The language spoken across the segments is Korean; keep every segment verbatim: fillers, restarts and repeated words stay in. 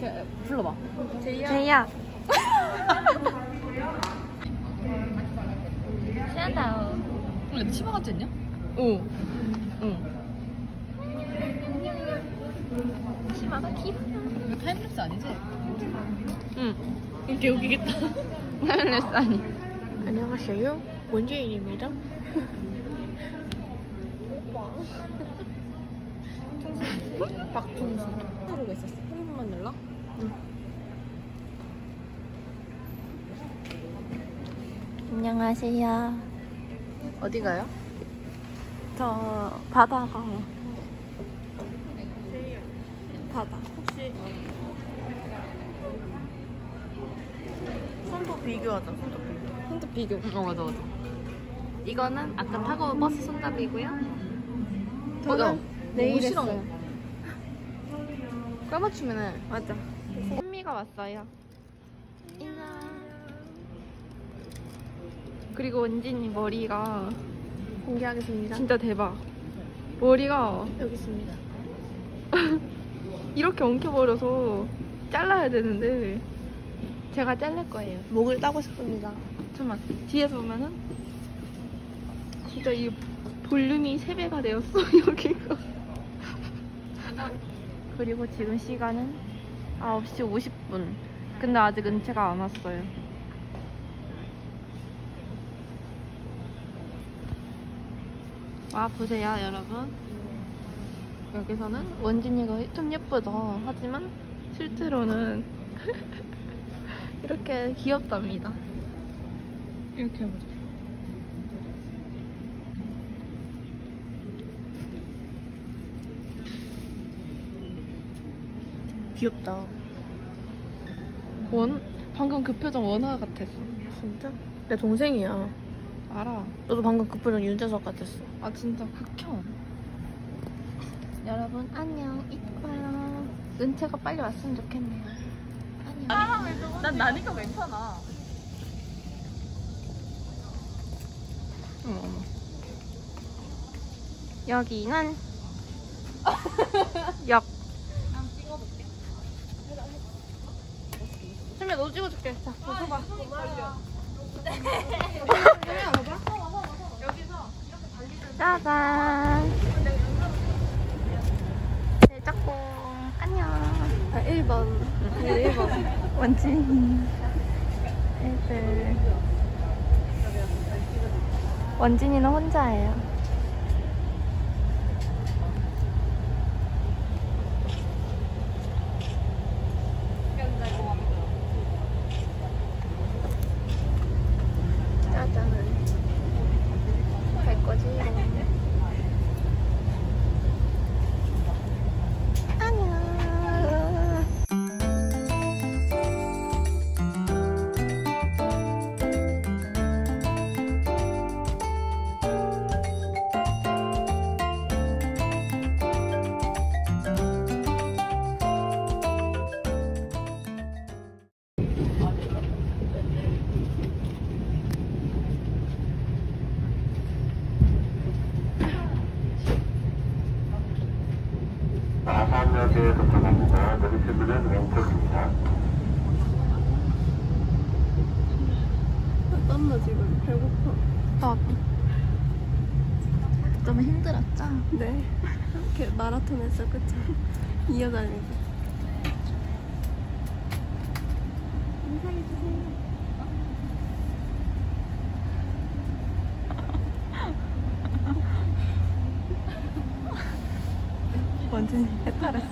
불러봐. 제이야. 제이야. 샤다오. 원래 치마 같지 않냐? 응. 응. 치마가 귀엽다. 이거 타임랩스 아니지? 응. 이렇게 웃기겠다. 타임랩스 아니. 안녕하세요. 원재인입니다. 박통수. 하루가 있었어. 한 번만 눌러? 응. 안녕하세요. 어디 가요? 저 바다 가요. 바다. 혹시 손톱 비교하자. 손톱 비교. 손톱 비교. 어 맞아 맞아. 이거는 아까 타고 온 버스 손잡이고요. 저는 내일 싫어. 했어요. 까맞추면은 맞아. 선미가 왔어요. 인사. 그리고 원진이 머리가 공개하겠습니다. 진짜 대박. 머리가 여기 있습니다. 이렇게 엉켜버려서 잘라야 되는데 제가 자를 거예요. 목을 따고 싶습니다. 잠깐만 뒤에서 보면은 진짜 이 볼륨이 세 배가 되었어 여기가. 그리고 지금 시간은 아홉 시 오십 분. 근데 아직 은채가 안 왔어요. 와 보세요 여러분. 여기서는 원진이가 좀 예쁘다 하지만 실제로는 이렇게 귀엽답니다. 이렇게 해보자. 귀엽다. 원 방금 그 표정 원화 같았어. 진짜? 내 동생이야. 알아. 너도 방금 그 표정 윤재석 같았어. 아 진짜 극혐. 여러분 안녕. 이뻐요. 은채가 빨리 왔으면 좋겠네요. 안녕. 난 나니까 괜찮아. 어머 어머. 여기는 역. 난 찍어볼게. 선미야 너 찍어줄게. 자, 너 봐. 짜잔. 네, 짝꿍. 안녕. 아, 일 번. 네, 일 번. 원진이. 애들. 원진이는 혼자예요. 갈 거지? 안녕. 마산역에 도착합니다. 내리실 문은 왼쪽입니다. 땀나 지금. 배고파. 나도. 너무 힘들었죠? 네. 이렇게 마라톤 했어, 그쵸? 이어다니고. 인사해주세요. 원진이 해탈했어.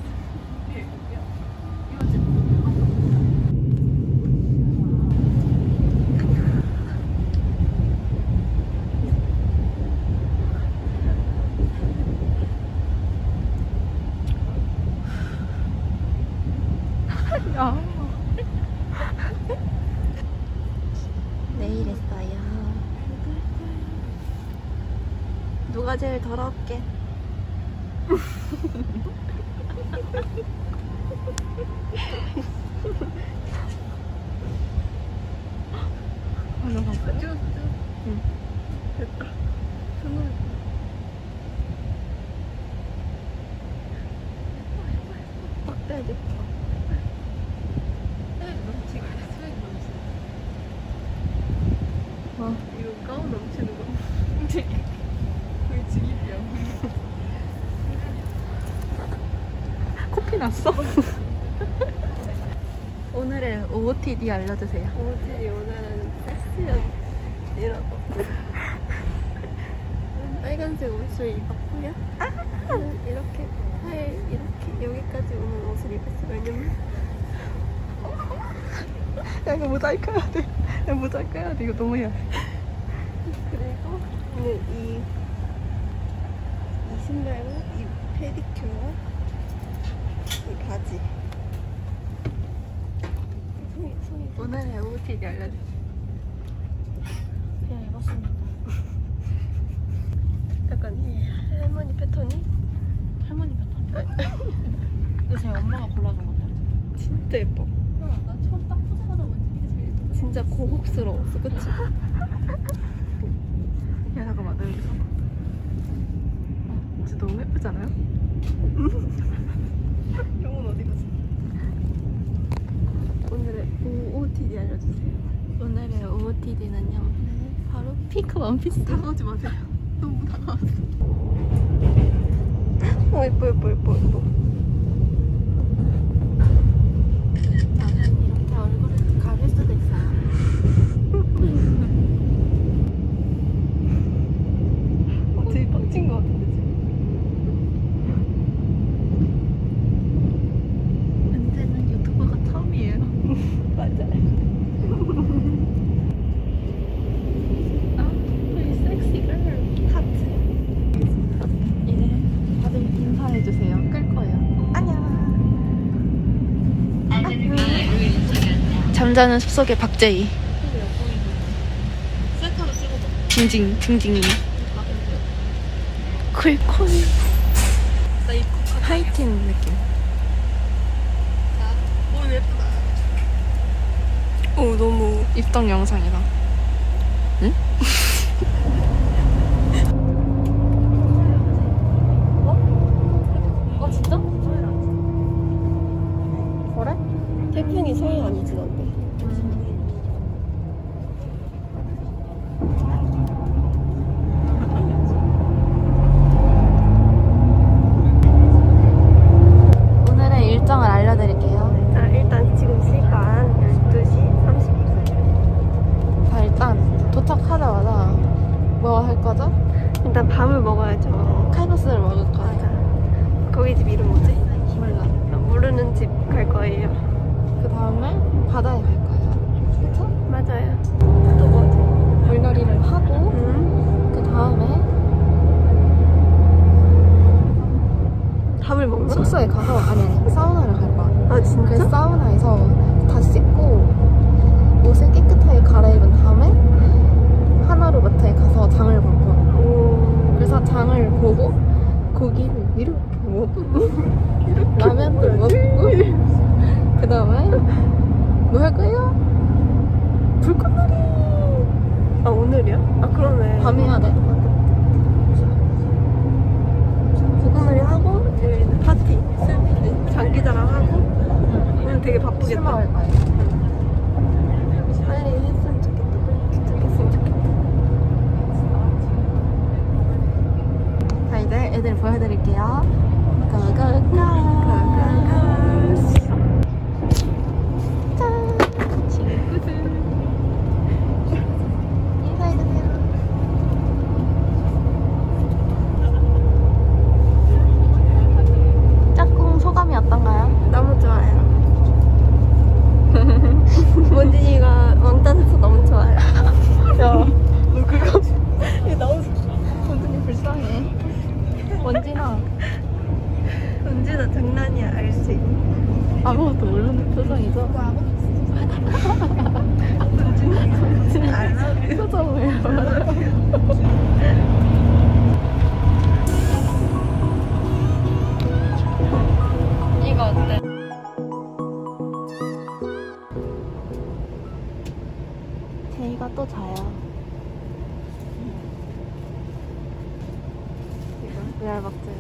야. 내일 했어요. 누가 제일 더럽게? 하나 봤어요? 찍었어, 응. 됐다. 정말. 빡대야 돼. 어. 이거 가운 넘치는 거. 거의 주입이야. 코피 났어? 오늘의 오오티디 알려주세요. 오오티디 오늘은 패션이라고. 빨간색 옷을 입었고요. 저는 이렇게 팔 이렇게 여기까지 오는 옷을 입었어요. 왜냐면 야 이거 모자이크 해야 돼. 야 모자이크 해야 돼. 이거 너무 해야 돼. 그리고 오늘 이, 이 신발과 이 페디큐어와 이 바지. 손이 손이 오늘의 오오티디 알려주세요. 그냥 입었습니다. 약간 이 할머니 패턴이 할머니 패턴. 이거 제 엄마가 골라준 건데. 진짜 예뻐. 나 처음 딱 보자마자 뭔지 이게 제일 예뻐. 진짜 고급스러웠어, 그치? 야 잠깐만 나 여기서 진짜 너무 예쁘잖아요? 형은 어디 갔어? 오늘의 오오티디 알려주세요. 오늘의 오오티디는요. 바로 핑크 원피스. 다가오지 마세요. 너무 다가왔어. 어, 예뻐, 예뻐, 예뻐, 예뻐. 나는 이렇게 얼굴을 가릴 수도 있어요. 어, 되게 빡친 것 같은데, 지금. 은재는 유튜버가 처음이에요. 맞아요. 아, 우리 섹시 걸. 하트. 이제 다들 인사해주세요. 끌 거예요. 안녕. 잠자는 숲속의 박재희. 셀카로 찍어줘. 징징, 징징이. 쿨쿨. 나 입고 가. 하이틴 느낌. 오 예쁘다. 오, 너무. 입덕 영상이다. 응? 어 진짜? 그래? 태풍이 서해 안 지던데. 오늘의 일정을 알려드릴게요. 자, 일단 지금 시간 열두 시 삼십이 분. 자, 일단 도착하자마자 뭐 할 거죠? 일단 밥을 먹어야죠. 칼국수를 먹을 거예요. 맞아. 거기 집 이름 뭐지? 몰라. 모르는 집 갈 거예요. 그 다음에 바다에 갈 거예요. 그쵸? 맞아요. 또 뭐지? 물놀이를 하고 음? 그 다음에 밥을 먹나? 숙소에 가서 아니 아니 사우나를 갈 거야. 아, 진짜? 그 사우나에서 다 씻고 옷을 깨끗하게 갈아입은 다음에 하나로마트에 가서 장을 볼 거야. 오. 그래서 장을 보고 고기를 이렇게 먹고 라면도 먹고 그 다음에 뭐 할 거예요? 불꽃놀이. 아, 오늘이야? 아, 그러네. 밤에 해야 돼. 불꽃놀이 하고 이제 파티, 술, 장기자랑 하고 오늘 되게 술 바쁘겠다. 먹을 거예요. 빨리 했으면 좋겠다. 도착했으면 좋겠다. 자 이제 애들 보여드릴게요. 고고고. 가가가. 짠. 친구들. 인사해주세요. 짝꿍 소감이 어떤가요? 너무 좋아요. 원진이가 왕따돼서 너무 좋아요. 야, 너 그거 왜 나오지? 원진이 불쌍해. 원진아, 원진아 장난이야, 알지? 아무것도 모르는 표정이죠? 원진이 알아? 표정을. 이거 어때? 제이가 또 자요. 이거 레알 박제.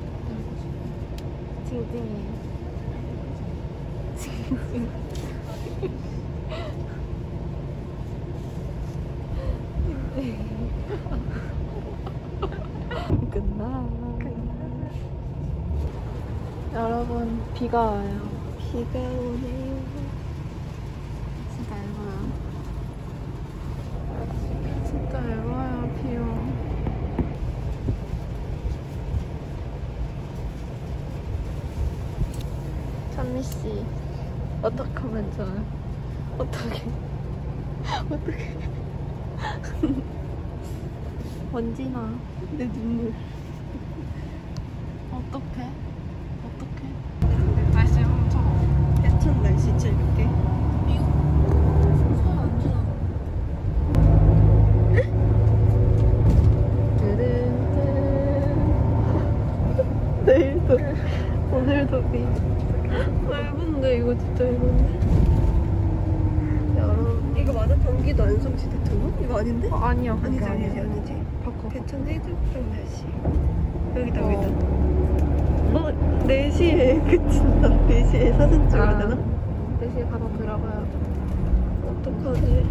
징징이. 징징. 끝나. 여러분, 비가 와요. 비가 오네요. 진짜 얇아요. 진짜 얇아요, 비요. 찬미씨, 어떡하면 좋아요? 어떡해. 어떡해. 먼지나. 내 눈물. 어떡해? 어떡해? 날씨 엄청. 대천 날씨 재밌게. 내일도 오늘도 비. 얇은데 이거 진짜 얇은데. 여러분 이거 맞아? 경기도 안성시 대통령? 이거 아닌데? 어, 아니야. 아니지 그게 아니지 아니야. 아니지. 바꿔. 대천 해수욕장 날씨. 여기다 어. 여기다. 어? 네 시에 그친다. 네 시에 사진 찍어야 아. 되나? 네 시에 가서 들어가요. 어떡하지?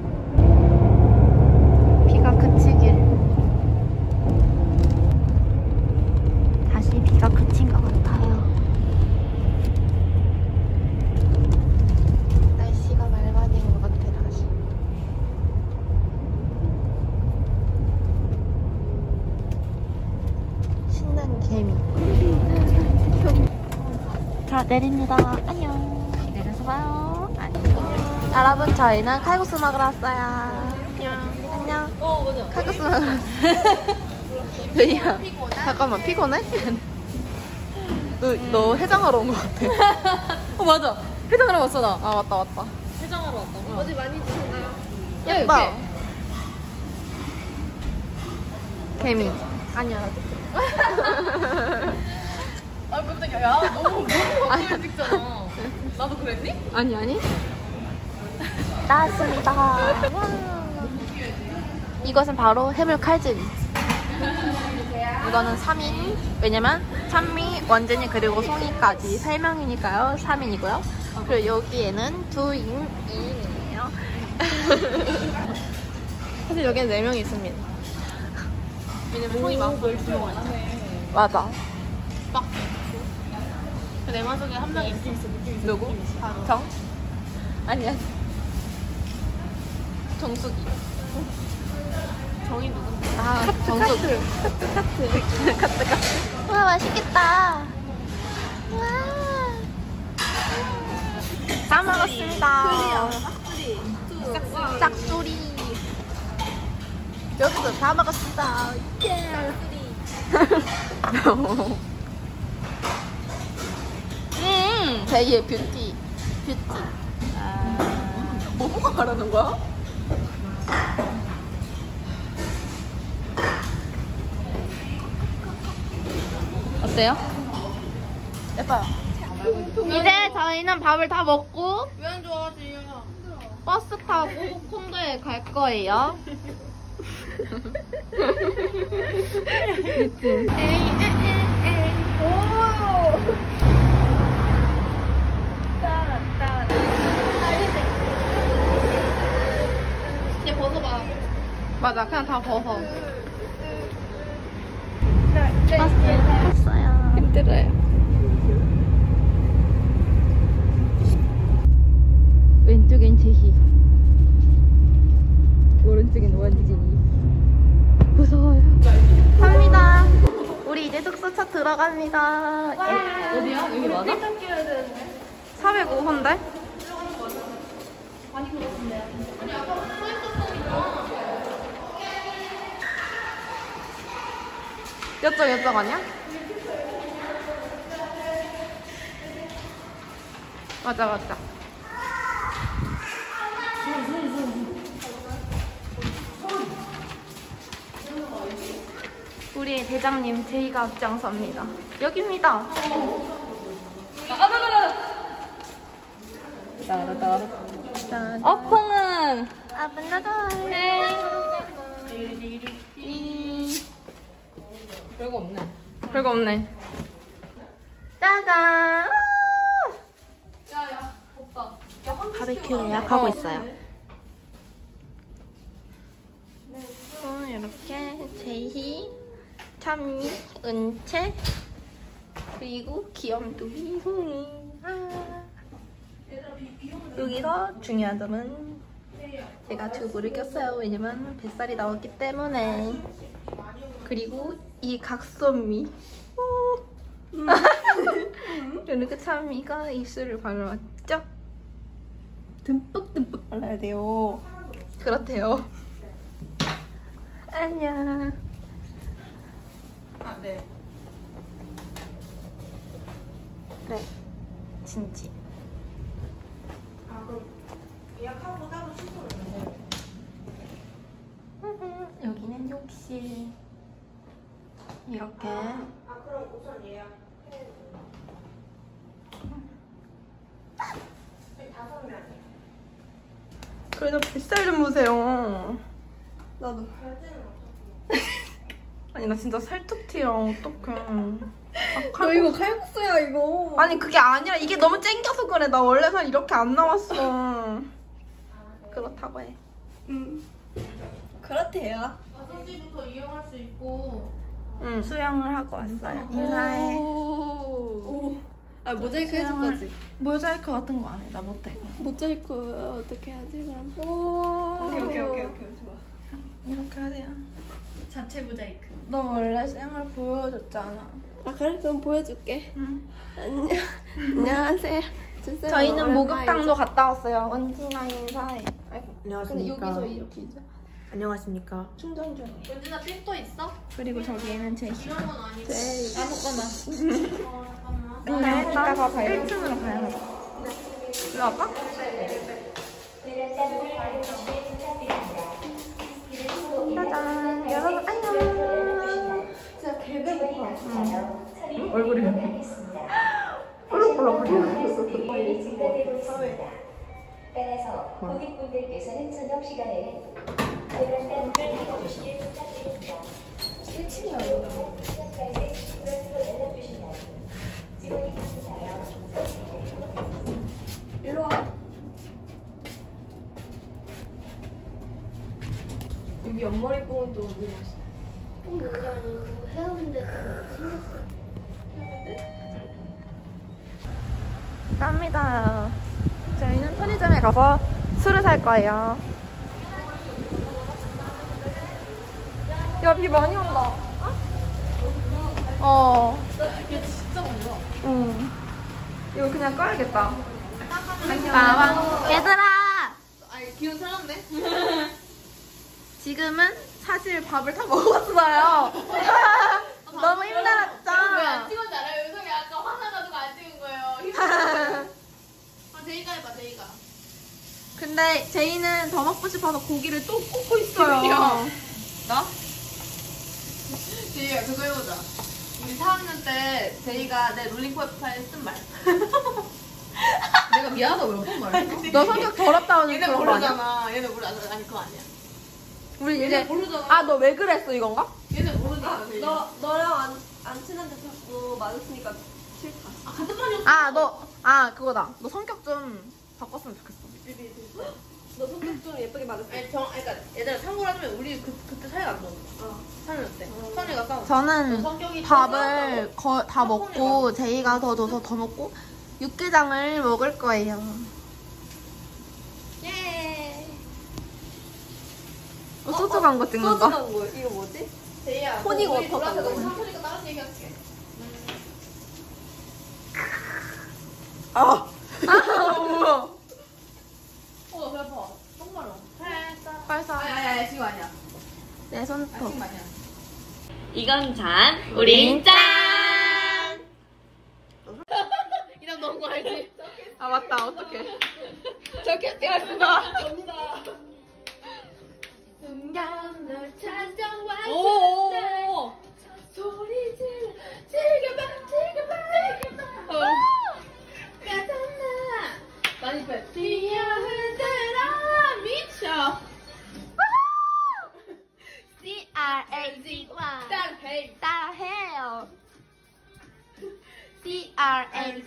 비가 그치길. 다시 비가 그친 것 같아요. 날씨가 맑아진 것 같아, 다시. 신난 개미. 자, 내립니다. 안녕. 내려서 봐요. 안녕. 여러분, 저희는 칼국수 먹으러 왔어요. 안녕. 안녕. 어 맞아. 칼국수 먹으러 왔어요. 왜야? 잠깐만, 피곤해? 너, 너 해장하러 온 것 같아. 어 맞아. 해장하러 왔어 나. 아, 맞다, 맞다. 해장하러 왔다고. 어제 많이 드셨나요? 예뻐. 개미. 아니야. 아 깜짝이야. 야 너무 너무 가까이 찍잖아. 나도 그랬니? 아니, 아니. 나왔습니다. 이것은 바로 해물 칼질. 이거는 삼 인. 왜냐면 찬미, 원진이 그리고 송이까지 세 명이니까요. 삼 인이고요. 그리고 여기에는 두 인, 이 인이에요. 사실 여기는 네 명이 있습니다. 왜냐면 형이 막 열두 명 아니야. 맞아. 내 마음속에 한 명이 있어. 누구? 정? 아니야. 정수기. 정이 누구? 아, 정수기. 카트, 카트. 카트, 카트. 와, 맛있겠다. 와. 다 먹었습니다. 짝소리. 짝소리. 여기도 다 먹었습니다. 예. 음, 제이의 뷰티. 뷰티. 아, 뭐가 말하는 거야? 어때요? 예뻐요. 이제 저희는 밥을 다 먹고 왜 안 좋아하지? 버스 타고 콘도에 갈 거예요. 이제 벗어봐. 맞아, 그냥 다 벗어. 봤어요. 힘들어요. 왼쪽엔 제희, 오른쪽엔 원진이. 무서워요. 갑니다. 우리 이제 숙소차 들어갑니다. 어디야? 여기 맞아? 사백오 호인데? 여쪽 여쪽 아니야? 맞아 맞아. 우리 대장님 제이가 앞장섭니다. 여기입니다. 짠. 어펑은 아, 만나자. 별거 없네. 별거 없네. 짜잔. 야야 덥다. 가자. 바베큐 예약하고 있어요. 어, 이렇게 제희, 찬미, 은채, 그리고 귀염둥이 송이. 아. 여기서 중요한 점은 제가 튜브를 꼈어요. 왜냐면 뱃살이 나왔기 때문에. 그리고 이 각선미. 이렇게 찬미가 입술을 발라왔죠? 듬뿍듬뿍 발라야 돼요. 그렇대요. 안녕. 아, 네. 그래. 진지. 아, 그럼 예약하고 따로 취소를 해요. 여기는 욕실. 이렇게. 아, 그럼 우선 예약. 다섯 명이요. 그래도 뱃살 좀 보세요. 나도. 아니 나 진짜 살뚝 튀어. 어떡해. 아, 너 이거 칼국수야 이거. 아니 그게 아니라 이게 너무 쨍겨서 그래. 나 원래 살 이렇게 안 나왔어. 그렇다고 해. 음. 그렇대요. 다섯 시부터 이용할 수 있고. 응. 수영을 하고 왔어요. 인사해. 오. 아 모자이크 해줄 거지? 모자이크 같은 거 안 해. 나 못해. 모자이크 어떻게 하지 그럼? 오. 오케이 오케이 오케이 오케이 좋아. 이렇게 하세요. 자체 모자이크. 너 원래 쌩얼 보여줬잖아. 아 그래 그럼 보여줄게. 응. 안녕. 안녕하세요. 주세요. 저희는 오랜만이죠? 목욕탕도 갔다 왔어요. 원진아 인사해. 아이고. 근데 안녕하십니까. 여기서 이렇게 이제 안녕하십니까. 충전 중. 연진아 삔또 있어? 그리고 저기에는 제 이런 건 아니고. 제 아무거나. 어, 잠깐만. 근데 이따가 가요. 일 층으로 가야 돼. 일로 와봐. 짜잔. 여러분 안녕. 진짜 개배고파. 얼굴이 따라서 고객분들께서는 저녁 시간에는 계란단을 해주시길 부탁드립니다. 일 층이요. 연락주신다면 직원이 감사하여 일로 와. 여기 옆머리 부분 또 어디 갔어? 여기가 아니고 헤어밴드 생겼어. 갑니다. 저희는 편의점에 가서 술을 살 거예요. 야, 비 많이 온다. 어? 이게 진짜 뭔가. 응. 이거 그냥 꺼야겠다. 빠방. 얘들아! 아니, 기운 차렸네? 지금은 사실 밥을 다 먹었어요. 너무 힘들었죠? 왜안 찍었는지 알아요? 요성이 아까 화나가지고 안 찍은 거예요. 힘들어요. 아, 제이가 해봐, 제이가. 근데 제이는 더 먹고 싶어서 고기를 또 굽고 있어요. 나? 제이야, 그거 해보자. 우리 사 학년 때 제이가 내 롤링코에프타에 쓴 말. 내가 미안하다고 몇 번 말했어? 너 성격 더럽다는 얘네 그런 거 아니야? 모르잖아. 얘네 몰라. 아니, 그거 아니야. 우리 얘네 이제 모르잖아. 아, 너 왜 그랬어 이건가? 얘네 모르니까. 제이. 너 너랑 안, 안 친한데 자꾸 맞았으니까 싫다. 아, 같은 반이었어. 아, 너, 아, 그거다. 너 성격 좀 바꿨으면 좋겠어. 너 성격 좀 예쁘게 맞았어. 아니, 정, 아니, 그러니까 얘들아 참고로 하자면 우리 그, 그때 사이가 안 좋았어. 어. 삼 년 때. 선이가 싸웠어. 저는 성격이 밥을 거, 다 아, 먹고 손해가. 제이가 더 줘서 더 먹고 육개장을 먹을 거예요. 예. 어, 소주 광고 찍는 소주 거. 광고 이거 뭐지? 제이야. 토닉 우리 워터 돌아서 광고. 너무 삼촌이니까 다른 얘기 할게. 아, 아, 뭐야? 어, 배 아파. 똥 마려. 살살. 벌써 아니, 아니, 아니, 지금 아니야. 내 손톱. 지금 아니야. 이건 잔, 우린 짠! 이랑 넣은 거 알지? 아, 맞다. 어떡해. 저 캐스팅하신다. 순간 널 찾아와. 오. 소리 질러. 지겨봐, 지겨봐, 지겨봐. 가잖아. 많이 빼. 뛰어 흔들어 미쳐. C R A G Y 따라해. 따라해요. T R A.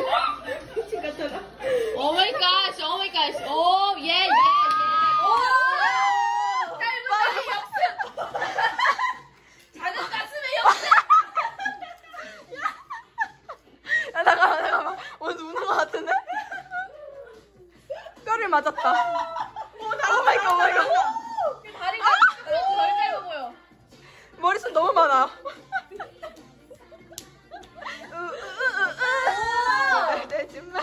오 마이 갓, 오 마이 갓. 오, 예, 예, 예. 오! 짧은 다리 역습. 작은 가슴의 역습. 야 잠깐만 잠깐만. 오늘 우는 거 같은데? 뼈를 맞았다. 오 마이 갓, 오 마이 갓. 다리가 덜 짧아 보여. 머리숱 너무 많아. 내 정말.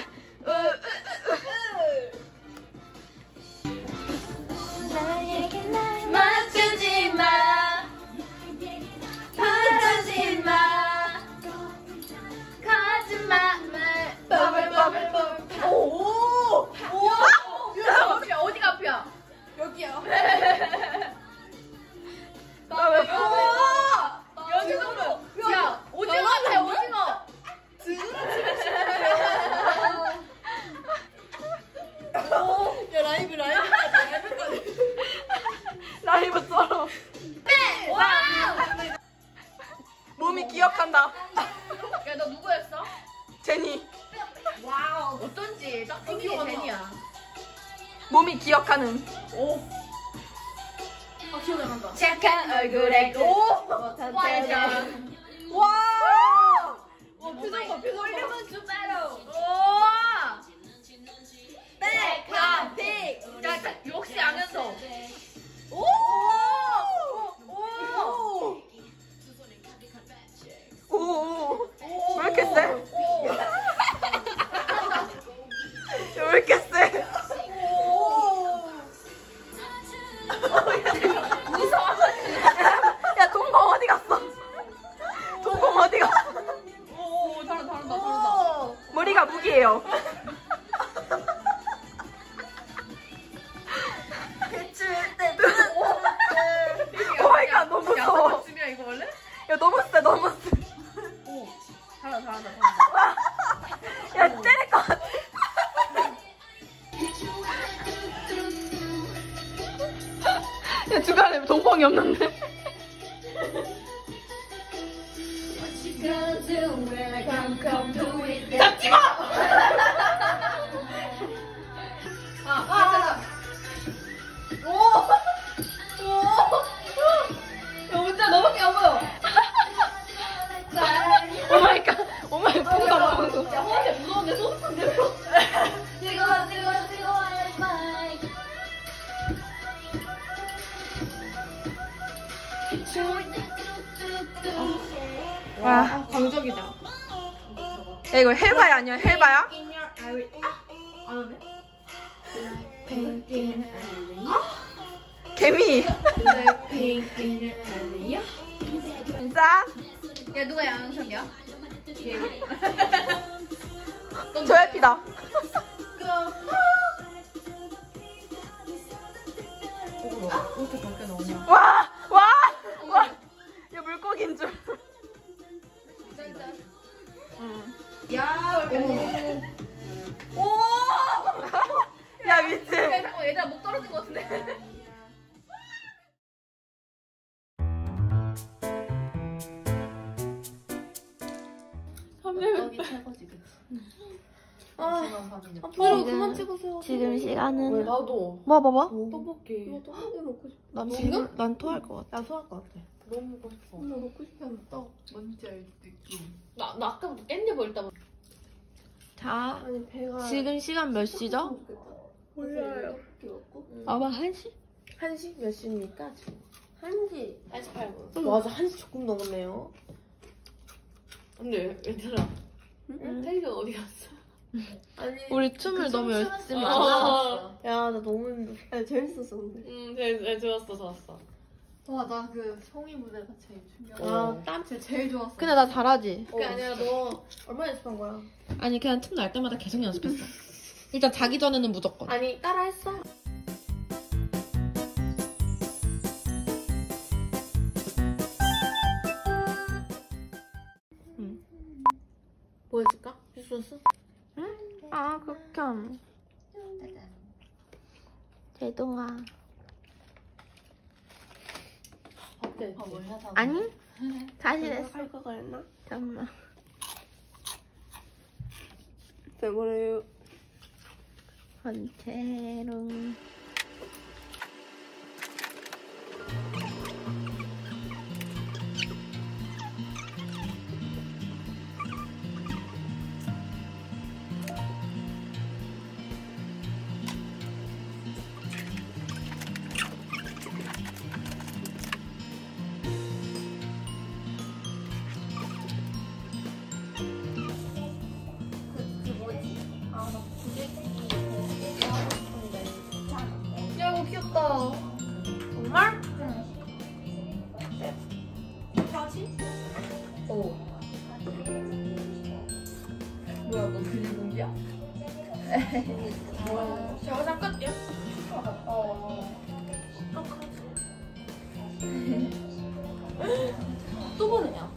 맞추지 마. 부르지 마. 가지 마. 버블 버블 버블. 오! 오! 어디가 어디가 앞이야? 여기요. 버블 버블. 여기 정도. 야, 오징어 같아, 오징어. 야 라이브 라이브. 라이브처럼. 네! 와! 몸이 기억한다. 야, 너 누구였어? 제니. 와우. 어떤지 딱 튕긴 게 제니야. 몸이 기억하는. 오. 아, 기억이 안 난다. 착한 얼굴에 오! 완전. 와! 와, 표정 봐, 표정 봐. 올리면 주바로. 오! 백하픽. 야, 자, 역시 양현석. 오! 오! 오! 오. 왜 이렇게 세? 왜 이렇게 세? 야 동공 어디 갔어? 동공 어디 갔어? 오, 잘한다, 잘한다, 잘한다. 머리가 무기예요. 오 마이 갓 너무 무서워. 쯤이야 이거 원래? 야 너무 세 너무 세. 오, 잘한다, 잘한다, 잘한다. 야 때릴 것 같아. 야 주변에 동공이 없는데. 잡지 마! 아, 아, 오! 오! 야, 혼자 너밖에 안 보여. 오 마이 갓. 오 마이 갓. 뽕가 뽕가. 야, 호한테 무서운데 소스탄 대로. 찍어, 찍어, 찍어, 마이. 와. 광적이다. 야 이거 헬바야 아니야 헬바야? 안 하네? 개미. 진짜? 야, 누가 양현석이야? 조회피다. 이렇게 밖에 나오냐? 와! 와! 와! 야 물고기인 줄. 응. 야, 오! 오! 야 미친. 야, 잠깐만, 얘들아 목 떨어진 것 같은데. 여기 최고지, 그치? 아, 앞으로 그만 찍으세요. 지금 시간은 나도 뭐 뭐 뭐? 떡볶이. 이거 떡볶이 먹고 싶어. 난 지금? 지금 난 토할 것 같아. 나 소할 것 같아. 너무 먹고 싶어. 나 먹고 싶다는 떡. 뭔지 알지? 나, 나 아까부터 깻잎 보일 때마다. 자, 아니 배가 지금 시간 몇 시죠? 몰라요. 아마 한 시? 한 시 몇 시입니까 지금? 한 시. 팔십팔 분. 맞아 한 시 조금 넘었네요. 근데 얘들아, 태희가 어디 갔어? 아니 우리 춤을 너무 열심히 어. 춰. 야 나 너무 힘들어. 야 재밌었어 근데. 응, 네, 네, 좋았어, 좋았어. 와 나 그 성희 무대가 제일 중요해. 어. 아땀 제일 좋았어. 근데 나 잘하지? 그게 아니라 너 얼마나 연습한 거야? 아니 그냥 틈 날 때마다 계속 연습했어. 일단 자기 전에는 무조건. 아니 따라 했어? 응. 뭐 해줄까? 있었어? 아 극혐. 제동아. 어때? 아, 뭘 해서? 아니? 다시 내가 됐어. 갈 거가 했나? 잠깐만. 때문에 번체롱. 야 이거 귀엽다. 정말? 바지? 오. 뭐야 너 비닐봉지야? 뭐야? 제가 잠깐 예. 어. 또 보내냐?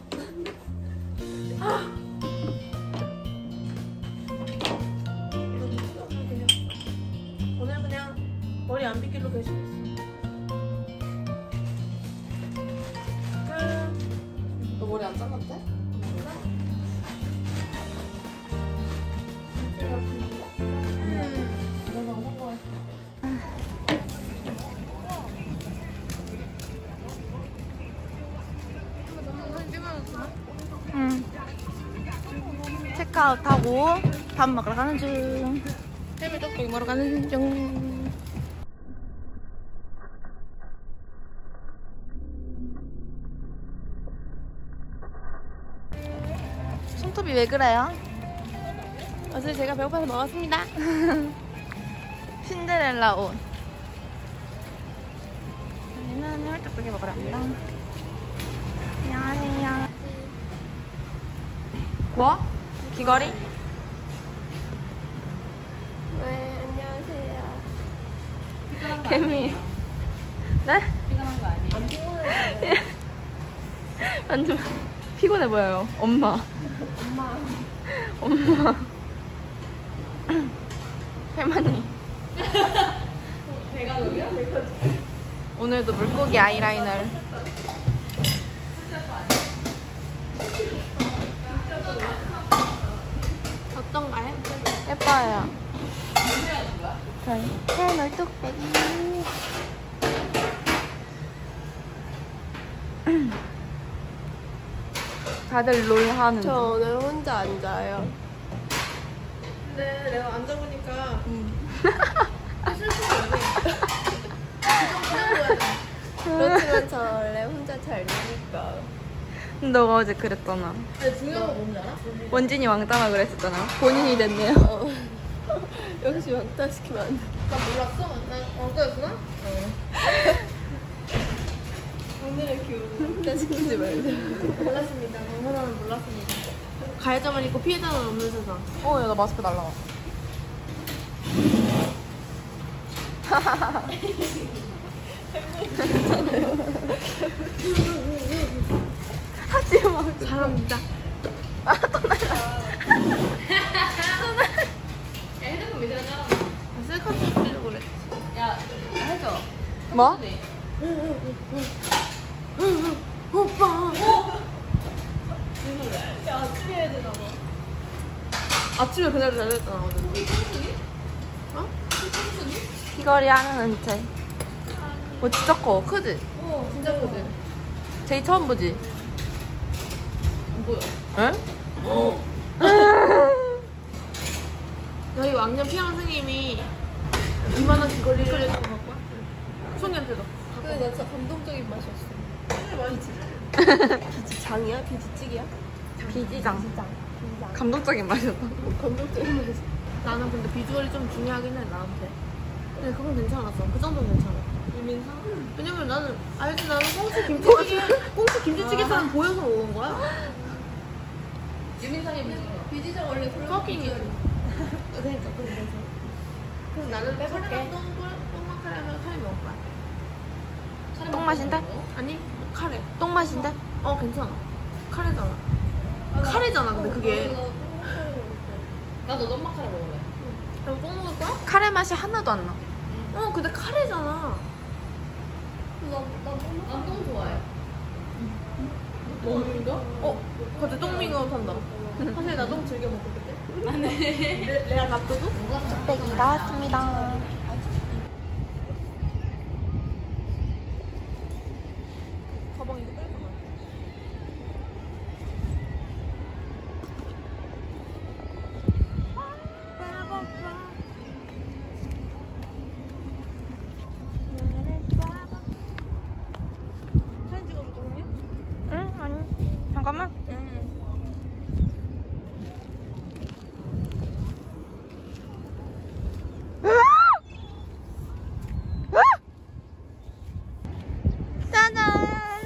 오늘 그냥 머리 안 빗길로 계시고 있어. 너 머리 안 잘랐대? 응. 체크아웃하고 밥 먹으러 가는 중. 해물 떡볶이 먹으러 가는 중. 손톱이 왜 그래요? 어제 제가 배고파서 먹었습니다. 신데렐라 옷. 저희는 해물 떡볶이 먹으러 갑니다. 안녕하세요. 뭐? 귀걸이? 네, 안녕하세요. 개미. 네? 피곤한 거 아니에요? 완전 피곤해 보여요. 엄마. 엄마. 엄마. 할머니. 배가 녹여? 오늘도 물고기 아이라이너를. 어떤가요? 예뻐요. 저희 해물 뚝배기. 다들 롤 하는 저 중. 오늘 혼자 앉아요. 근데 내가 앉아보니까 그렇지만 저 원래 혼자 잘 노니까. 너가 어제 그랬잖아. 근데 중요한 거 뭔지 알아? 원진이 왕따라 그랬었잖아. 본인이 됐네요. 어. 역시 왕따 시키면 안 돼. 나 몰랐어? 난 왕따였구나? 오늘의 기운 왕따 시키지 말자. 몰랐습니다. 너무나는 몰랐습니다. 가해자만 있고 피해자는 없는 세상. 어, 야, 나 마스크 날라가. 하지 마. 사람이다. 아, 또 날라. 야 핸드폰 왜 저러냐? 셀카 찍으려고 그랬지. 야 해줘. 뭐? 오빠. 야 아침에 해야 되나 봐. 아침에 그날 잘했잖아 어제. 귀걸이 하는 은채. 뭐 진짜 커. 크지? 어 진짜 크지? 제이 처음 보지? 뭐야? 응? 저희 왕년 피아노 선생님이 이만한 귀걸이 끌려서 갖고 왔어요. 송이한테도. 근데 나 진짜 감동적인 맛이었어. 비지. 비지 장이야? 비지찌개야? 비지장. 감동적인 맛이었다. 감동적인 맛이었어. 나는 근데 비주얼이 좀 중요하긴 해 나한테. 근데 그건 괜찮았어. 그 정도는 괜찮아. 유민상? 왜냐면 나는 알지 나는 꽁치 김치찌개 꽁치 김치찌개 사람 보여서 먹은 거야. 유민상의 비지가. 비지장 원래 퍼킹이. 그러니까 그래서 그래서 나는 카레랑 똥 똥맛 카레랑 카레 먹을 거야. 똥 맛인데? 아니 카레. 똥 맛인데? 어 괜찮아. 카레잖아. 카레잖아 근데 그게. 나도 넌마카레 먹을래. 그럼 똥 먹을 거야? 카레 맛이 하나도 안 나. 어 근데 카레잖아. 난 똥 좋아해. 똥민가? 어? 갑자기 똥민가 한다. 사실 나 똥 즐겨 먹고 그때. 레아 납두고? 뚝배기 나왔습니다. 가방 이거 빼고 나. 사진 찍어줄까 언니? 응? 아니. 잠깐만. 짜잔!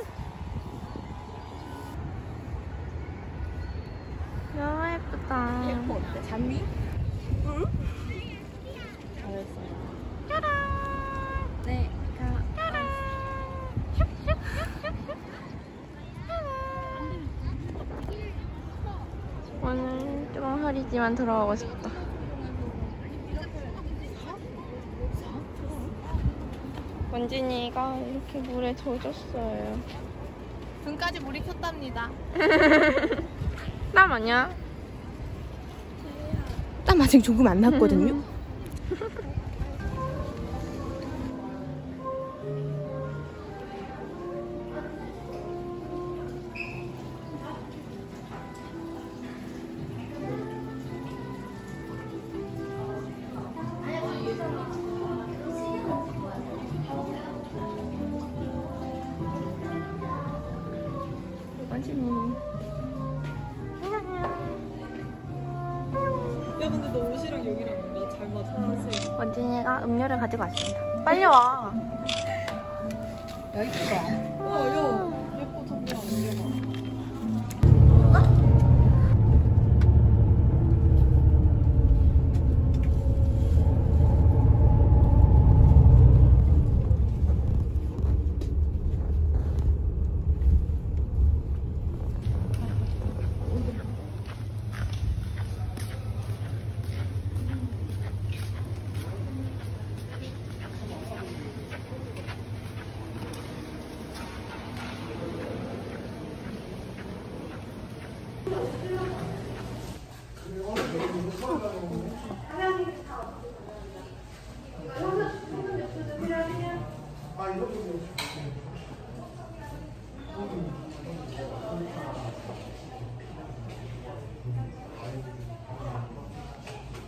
너무 예쁘다. 예뻐 어때? 잔미? 응? 잘했어요. 짜란! 네. 짜란! 오늘 좀 흐리지만 들어가고 싶다. 원진이가 이렇게 물에 젖었어요. 등까지 물이 켰답니다. 땀 아니야? 땀 아직 조금 안 났거든요. 원진이. 야 근데 너 옷이랑 여기랑 나 잘 맞아. 파란색. 원진이가 음료를 가지고 왔습니다. 빨리 와. 야 이쁘다. 와 야. 예뻐 정말 안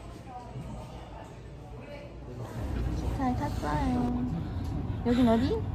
잘 탔어요. 여긴 어디?